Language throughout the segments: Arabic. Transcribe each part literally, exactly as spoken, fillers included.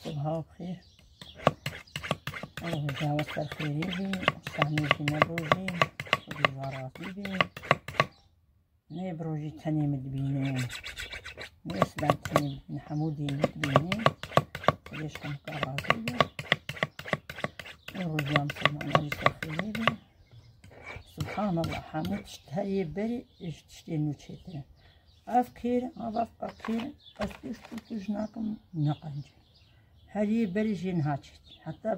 صباحها بخير. الله يجاوز الخير بي سامي فينا بروجي ودي زاراتي بي ني بروجي تاني مدبينين ني اسلام تاني مدبين حمودي مدبينين ليش هم كاراتي بي ورجام سمعنا جيس الخير بي سبحان الله حمود تشتهي بري تشتهي نوتشيتين أفكر أضاف أكير أسبيش تجناكم نقنج هذه بريجين هاتشت حتى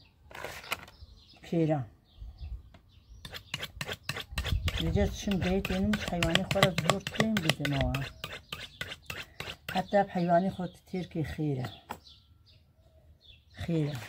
بكيران رجعت شن جيت يعني مش حيواني خورة زورتين بدموا حتى بحيواني خورة تيركي خيرة خيرة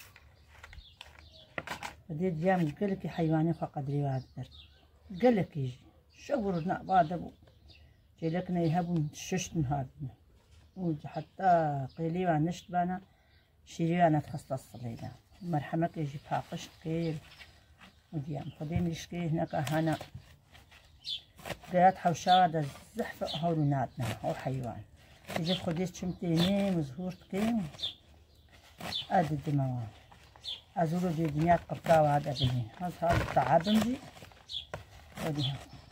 بديت جام قلك حيواني خورة قدري وادر قلك يجي شغل بعد أبو جيلكنا يهبون ششتن هابنا وحتى قيلي وعنشت بانا شيري أنا تخصص صلينا مرحمك يجي فاقشت قيل وديام خدين يشكي هناك هنا قيات حوشادة الزحفة هولو نادنا هو حيوان يجي خديت شمتيني مزهور تقيم أدي الدموان أزولو دي دنيات قبطاوة هذا بنين هذا هذا تعبن دي وديها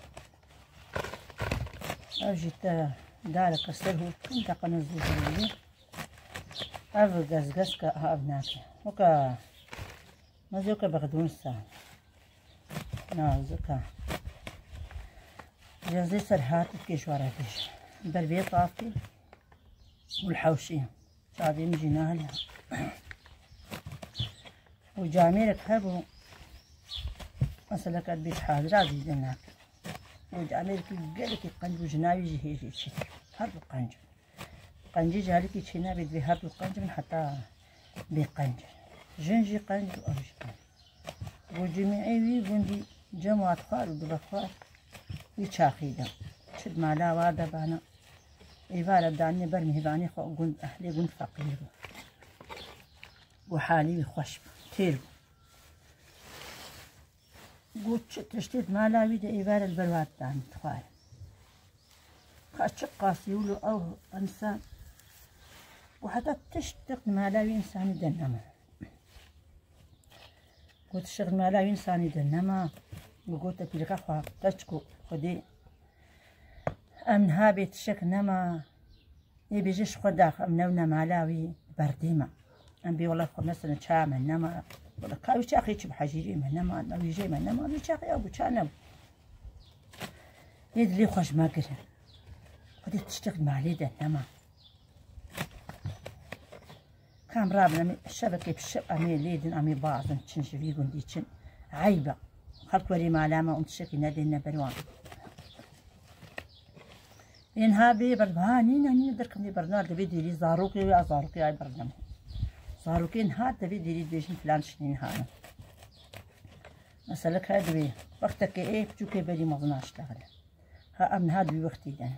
أجيت دارك السرهو كنت قنو الزوجي أبو قزقز كأبناكي وكا مزوكا بغدون الساعة نازوكا جازي سرحات كيش وراتيش بربي طافي والحوشي شادي مجينا لها وجاميرك هبو مسلكات بيت حاضر عزيز دناك وجاميرك قالك قنجو جناوي جهيجي شي هاد القنج قنجي جالك يتشينا بيد بهاد القنج من حتى بقنج جنجي قنج وأرجي قنج وجميعي وي بندي جمعة خوار ودبخوار ويتشاخيدا شد مالا وادا بانا إيفالا داني برمي باني خو قند أهلي قند فقير وحالي خوش تيرو قلت تشتيت مالا ويدا إيفالا البروات داني تخوار خاشق قاسي ولو أو إنسان وحتى تشتق مالاوي إنسان يدنما قلت الشغل مالاوي إنسان يدنما وقلت بلك أخوة تشكو خدي أمنها بيت الشك نما يبيجيش خداخ أمنونا مالاوي برديمة أم بي والله خو مثلا شامل نما ولا كاوي شاخي تشب حجيري من نما نوي جي من نما بي شاخي أبو شانم يدلي خوش ما قرر خدي تشتغل مع ليدا نما كام رابنا الشبكة بالشبكة أمي ليدن أمي بعضن تشنش فيقون دي تشن عيبة خلق ولي معلامة ومتشكي نادينا بروان إنها بي بردهاني ناني ندركم دي برنار دبي ديري زاروكي ويا زاروكي أي برنامج زاروكي نهار دبي ديري بيجن فلان شنين هانا مسألك هاد بي وقتك إيه بجوكي بالي مظنا اشتغل ها أمن هاد بي وقتي دانا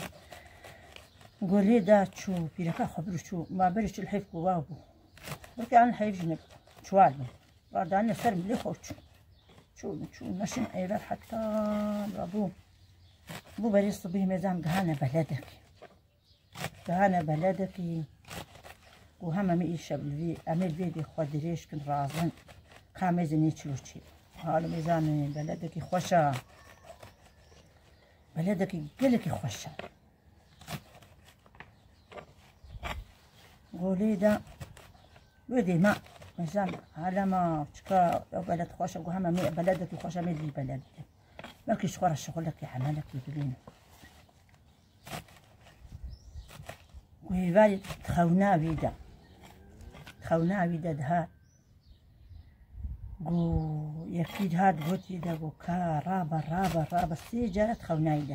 قولي دا تشو بيركا خبرو شو ما بريش الحيف قوابو بركي عن الحيف جنب شوالبو بعد عنا سر ملي خوتشو شو شو نشن ايبر حتى رابو بو بري صبيه ميزان قهانا بلدك قهانا بلدك وهما مي ايشا بالفي امير فيدي خودريش كن رازن كاميزن يتشلوشي هالو ميزان بلدك خوشا بلدك قلك خوشا قولي دا ودي ما ميزان على ما تشكا بلد خوشة وهما مي بلدك خوشة مي بلدك مالكي شغل شغلك عملك يدلين ويفالي تخونا بيدا تخونا بيدا دها قو يكيد هاد قوتي دا قو كا رابا رابا رابا سيجارة تخونا يدا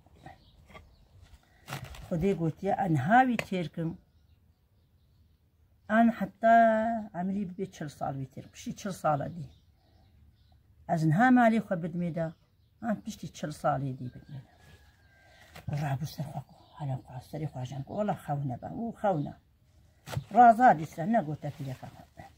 خدي قوتي انهاوي تيركم أنا حتى عملي ببيت شل صال بيتر بشي شل صالة دي أزنها مالي خو بدميدا أنا بشتي شل صالة دي بدميدا ورابو سرخاكو هلا قا سري خو عجنكو والله خونا با و خونا رازا دي سنة قوتا في لك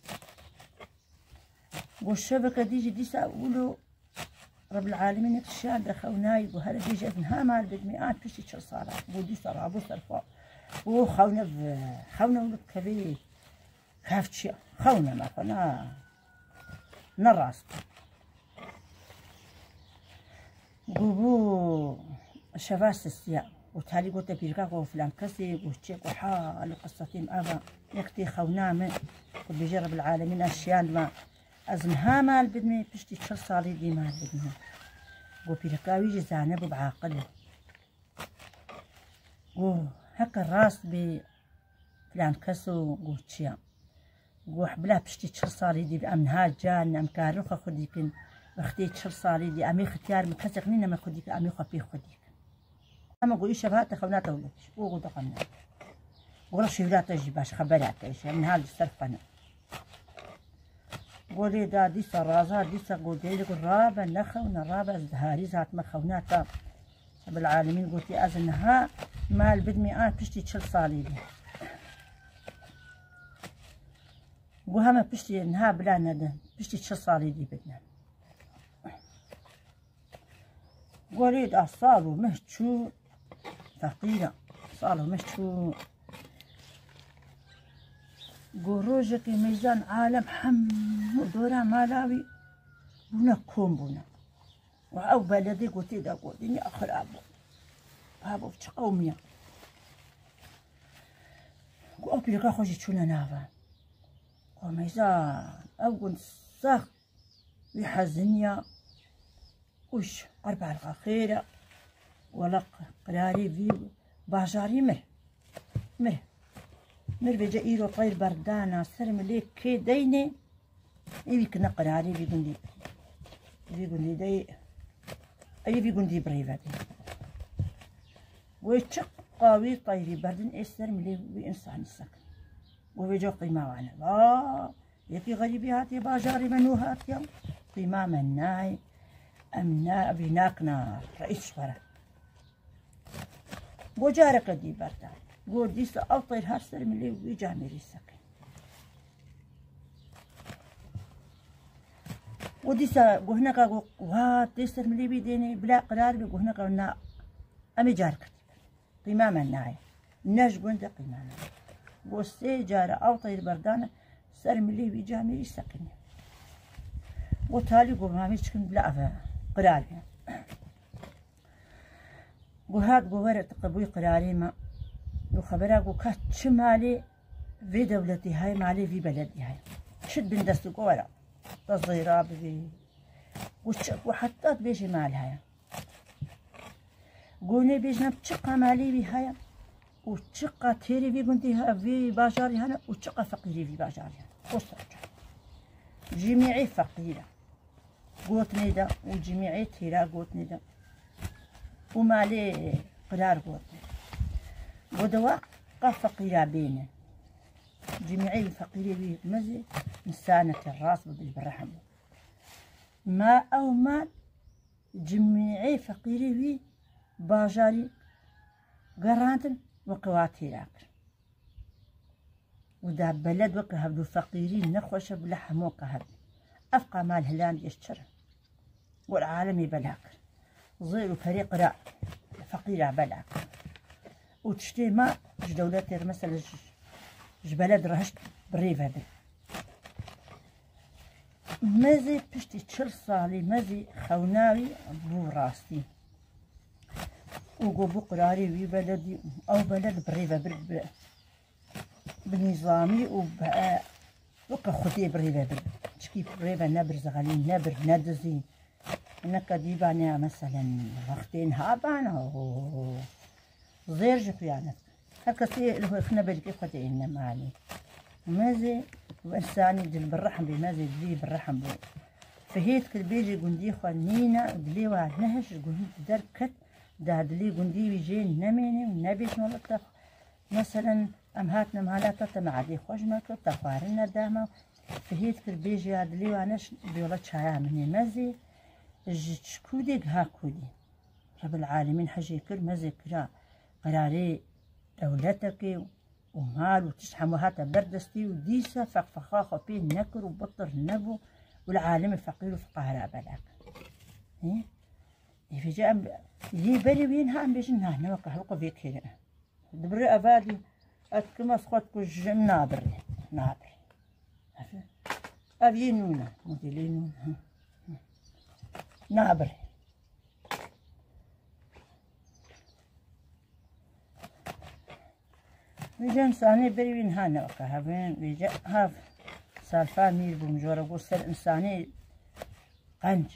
والشبكة ديجي دي سأقولو رب العالمين اكتشان دا خوناي وهلا ديجي أزنها مال بدمي أنا بشتي شل صالة بودي سر رابو سرخا و خونا خونا ولد كبير كافتشي خونا ما خونا نراست قبو شفاس السياء وتالي قلت بيركاكو فلان كسي وشيك وحال قصتين أبا يكتي خونا من قل بيجرب العالمين أشيان ما أزنها مال بدمي بشتي تشر صالي دي مال بدمي قو بيركاو يجي زانب بعاقله قو هكا الراس بي فلان كسو قو تشيا قو حبلا بشتي تشر صالي دي بأمنها جان أم كاروخا خديكن اختي تشر صالي دي أمي ختيار مكسق نينا ما خديك أمي خبي خديك أما قو إيش بهات خونا ولدش وقو دقنا قو رشي ولا تجي باش خبرات إيش من هذا السرقنا قولي دا ديسا رازا ديسا قولي لك الرابة نخونا الرابة ازدهاري زات ما خوناتا بالعالمين قلتي أزنها مال بدمي آن بشتي تشل صالي دي قوها ما بشتي انها بلا ندى بشتي تشل صالي دي بدنا قولي دا صالو مهتشو ثقيلة صالو مهتشو قروجك ميزان عالم حم دورا مالاوي بونا كوم بونا وأو بلدي قلتي دا قولي أخر أبو بابو في قومية قو بيلقى خوشي تشونا نافا قو ميزان أو قلت ساخ بحزنيا وش أربع الخيرة ولا قراري في باجاري مر مر مر بيجا إيرو طير بردانا سرم ليك كي ديني إيبي كنا قراري في قندي في قندي دي أي في قندي بريفة دي ويتشق قاوي طيري بردن إسرم ليك بإنسان السكن وبيجا قيمة وانا آه يكي غريبي هاتي باجاري منو هاتي قيمة مناي أمنا بناكنا رئيس فرع وجارك دي بردان قول ديسا أطير هاسر من اللي ويجامري السكن وديسا قهناك وهات ديسر من اللي بيديني بلا قرار بقهناك قلنا أمي جارك قيمة مناي الناس قلنا قيمة مناي وسي جارة أطير بردان سر من اللي ويجامري السكن وتالي قو ما ميشكن بلا أفا قراري قو هاد قو ورد قبوي قراري ما قو خبرا قو كات شمالي في دولتي هاي مالي في بلدي هاي شد بندستو قو ورا تصغيرا بي وحتى بيجي مال هاي قوني بيجنا بتشقى مالي بي هاي وتشقى تيري في قنتي في باجاري هنا وتشقى فقيري في باجاري هنا وصرجع جميعي فقيرة قوتني دا وجميعي تيرا قوتني دا ومالي قرار قوتني ودواء فقيرة بينه جميعي فقيرة بي مزي مسانة الراس بالرحم ما أو مال جميعي فقيرة بي باجاري قرانتن وقواتيراك ودا بلد وكهبدو فقيرين نخوش بلحم وكهب أفقى مال هلان يشترى والعالم بلاك زيرو فريق راء فقيرة بلاك وتشتي ما جدولات مثلا جبلد رهشت بريف هذا مازي بشتي تشل صالي مازي خوناوي بو راستي وقو قراري وي بلدي أو بلد بريفة برب بنظامي وبقى وكا خدي بريفة برب تشكي بريفة نبر زغالي نبر ندزي هناك ديبانيا مثلا وقتين هابانا زير جفيانة هكا سي اللي خنا بالكي خدينا مالي مازي وإنساني دل بالرحم بمازي دلي بالرحم بو فهيت كل بيجي قندي خنينا دلي واحد نهش قندي دركت دا دلي قندي بيجي نميني ونبيش نولك مثلا أمهاتنا مهالات تمعدي خوشمك تخوارنا داما فهيت كل بيجي دلي وانش بيولد شايا مني مازي جيت كودي ها كودي رب العالمين حاجة كل مازي كرا قراري دولتك ومال وتشحم وهاتا بردستي وديسة فخفخا خبين نكر وبطر نبو والعالم فقير وفقهاء بلاك ايه في جاء يجي بري وينها ام بيجنها هنا وكهلقوا فيك هنا دبري ابادي اتكما سخوت كوج نابر نابر أبي نونة موديلي نونة نابر بيجا إنساني بريوين هانا وكهبين بيجا هاف سالفة ميل بمجورة قصة إنساني قنج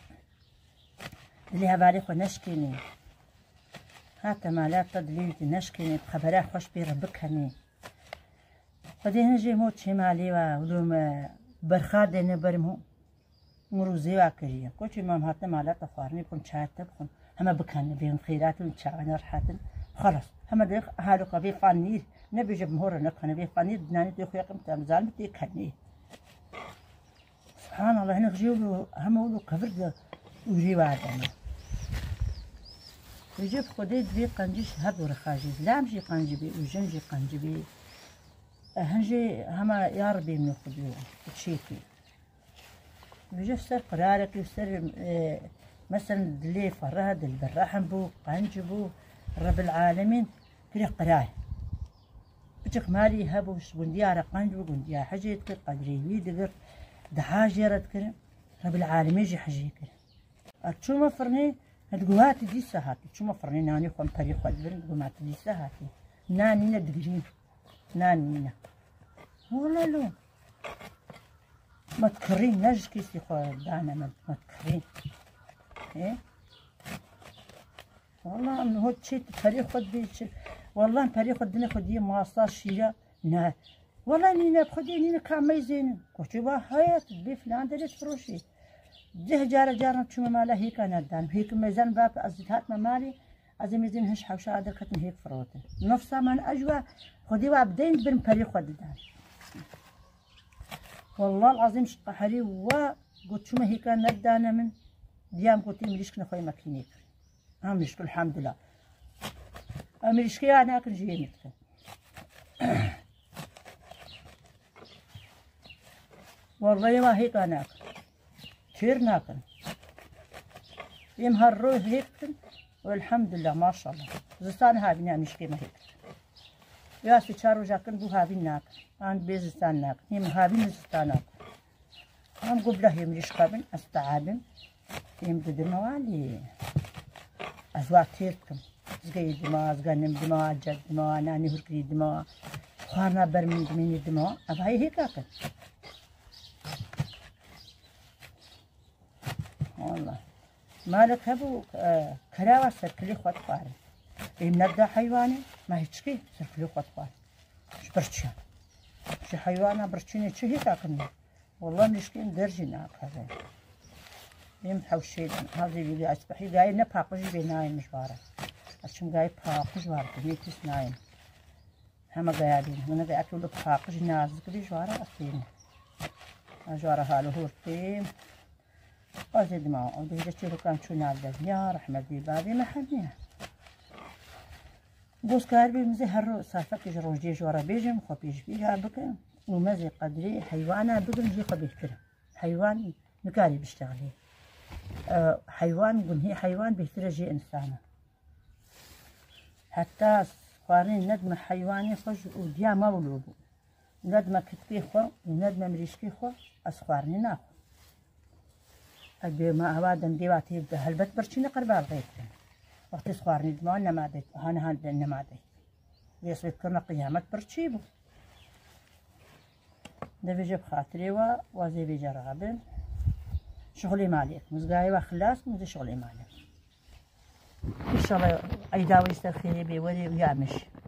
اللي هبالي خو نشكيني هاتا مالات تدليلتي نشكيني بخبرات خوش بيربك هني قدي نجي موت شمالي ولوم برخاد دينا برمو مروزي واكريا كوشي مام هاتا مالات تفارني بكون شاتب بكون هما بكاني بين خيرات ونشاونا رحاتن خلاص هما ديك هالو قبي فانير نبي جمهور نكهن بي فانير دناني ديخو يقم تامزال متي كهني سبحان الله هنا جيبوا هم ولو كفر وجي وعدنا يجيب خدي دبي قنجيش هب ورخاجي لا مجي قنجبي وجنجي قنجبي هنجي هما يا ربي من خديو تشيكي يجي سر قرارك يسر اه مثلا دلي فراد البراحم بو قنجبو رب العالمين كل قراي بتك مالي هبو بنديارة قنجبو بنديارة حاجة تكر قدري ويدقر دحاجرة تكر رب العالمين يجي حاجة كر أتشوما فرني هتقوهاتي دي ساهاتي تشوما فرني ناني خوان بري خوان قوماتي دي ساهاتي ناني ندقرين ناني والله لو ما تكرين نجد كيسي خو دانا ما تكرين ايه والله انه هو تشي بري خود بيش والله بري خود دنا خدي ما صار شيء نا والله نينا بخدي نينا كامل زين كوتشبا هاي تبي فلان درس فروشي جه جار جار شو ماله هيك انا دان هيك ميزان باب ازتات مالي ازم يزين هش حوشا هذا كتن هيك فروته نفسها من اجوا خدي وابدين بن بري خود دان والله العظيم شق حري وقلت شو ما هيك ندانا من ديام قلت مليش نخوي ماكينيك هم نشكر الحمد لله مليش كي انا اكل جينيك والله ما هيك انا اكل كثير ناكل يمهر روح هيك والحمد لله ما شاء الله زستان هابي نعمش كيما هيك يا سي شارو جاكن بو هابي ناكل عند بيزستان ناكل يم هابي زستان ناكل هم قبله يمريش قابل استعابن يمد دموالي أزواج تيركم زغي دماء زغنم دماء جد دماء ناني هركري دماء خارنا برمي دميني دماء أبهاي هيك أكل والله مالك هبو آه كراوة سركلي خوات فاري يمنبدا حيواني ما هيتشكي سركلي خوات فاري شو برشان شي حيوانة برشيني شو هيك أكلني والله مشكين درجنا أكل يم حوشيد هذه اللي أسبحي جاي نباقش بيناي مش بارا عشان جاي باقش بارا كميتس نايم هم جايين من جاي أكل باقش ناز كذي جوارا أصلين جوارا هالو هورتين أزيد ما أودي جتيرو كان شو نادر يا رحمة دي بابي ما حدني بوس كاربي مزي هرو سالفة جروجي جوارا بيجم خبيج بيها بكم ومزي قدري حيوانا بدون جي خبيج كده حيوان نكاري بيشتغلي أه حيوان قل هي حيوان بيترجي إنسانة حتى قارين ندم حيواني خج وديا مولوبو ندم كتبي خو وندم مريشكي خو أسخارني ناخو أبي ما هوادم ديواتي يبدا هلبت برشيني قربال غير وقت سخارني دما أنا ما ديت أنا هاد أنا ما ديت يصير كنا قيامة برشيبو ده بيجي بخاطري و وزي بيجي رغبن شغلي مالك مزقاي وخلاص مزي شغلي مالك إن شاء الله عيداوي يستر خيري بي ولي ويامش